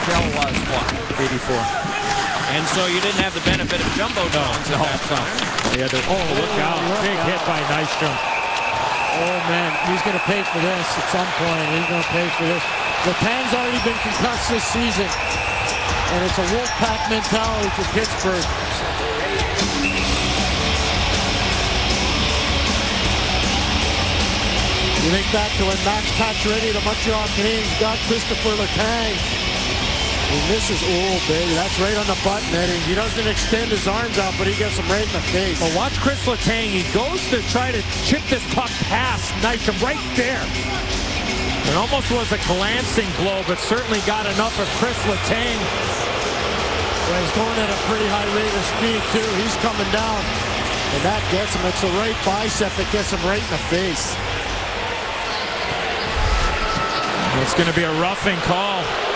Michel was what? 84. And so you didn't have the benefit of jumbotrons at that time. Yeah, look out. Big hit by Nystrom. Oh, man, he's going to pay for this at some point. He's going to pay for this. Letang's already been concussed this season, and it's a Wolfpack mentality for Pittsburgh. You think back to when Max Pacioretty, the Montreal Canadiens, got Christopher Letang. And this is, oh, baby, that's right on the button, Eddie. He doesn't extend his arms out, but he gets him right in the face. Well, watch Chris Letang. He goes to try to chip this puck past Nystrom right there. It almost was a glancing blow, but certainly got enough of Chris Letang. Well, he's going at a pretty high rate of speed, too. He's coming down. And that gets him. It's the right bicep that gets him right in the face. It's going to be a roughing call.